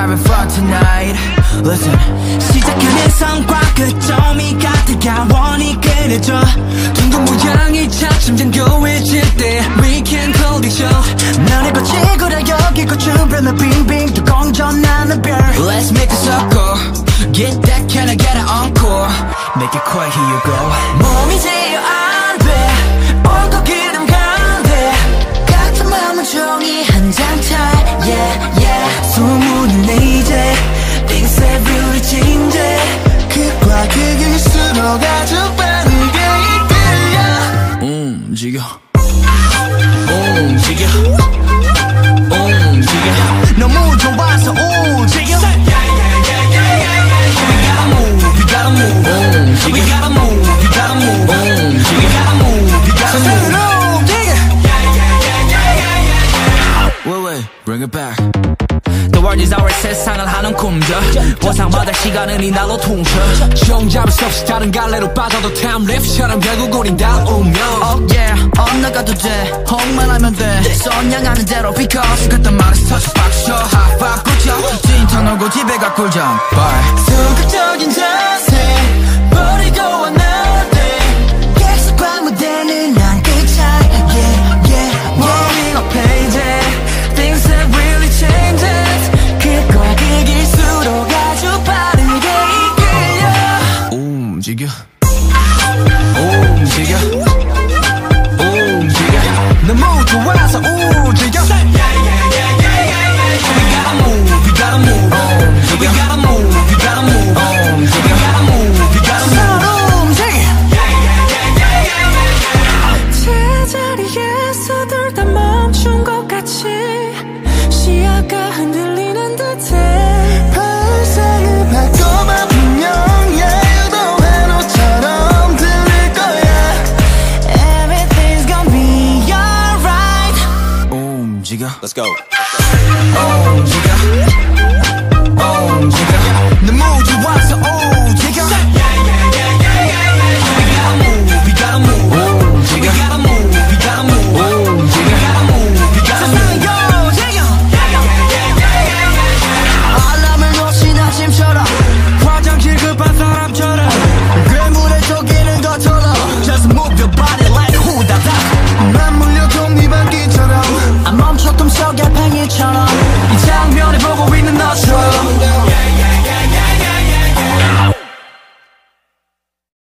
having fun tonight. Listen. 시작하는 성과 끝점이 같아 원이 그려져 둥근 모양이 차츰 견고해질 때 We can call it show 너를 거치고라 여기고 주변을 빙빙 또 공전하는 별. Let's make a circle Get that can I get it encore Make it quiet, here you go. 몸이 제어 안돼 옳고 그름 간대 같은 마음은 종이 한 장 차이. Yeah, yeah. 소문을 내 이제 Things have really changed 극과 극일수록 아주 빠르게 이끌려. 움직여 움직여 움직여 너무 좋아서 움직여. We gotta move, we gotta move We gotta move, we gotta move We gotta move, we gotta move Wait, bring it back. The world is ours 세상을 하는 꿈져 보상받을 시간은 이 날로 퉁쳐 정잡을 수 없이 다른 갈래로 빠져도 타임랩처럼 결국 우린 다 운명 Oh yeah, 엇나가도 돼. 홍만 하면 돼. 선양하는 대로 because 그딴 말에서 터져 박쳐 핫박 붙여 진탕 놀고 집에 가 꿀잠. Bye. 소극적인 자세 버리고 왔는데 약속과 무대는 난 그 차이. Yeah, yeah, Warming up page Things have really changed 극과 극일수록 아주 빠르게 이끌려. 움직여 움직여 움직여 너무 좋아서 움직여. We gotta move, we gotta move We gotta move, we gotta move We gotta move, we gotta move 서로 움직여. 제자리에서 다 멈춘 것 같이 시야가 흔들리는 듯해 발상을 바꿔봐 분명 유도회로처럼 들릴 거야. Everything's gonna be alright 움직여. Let's go.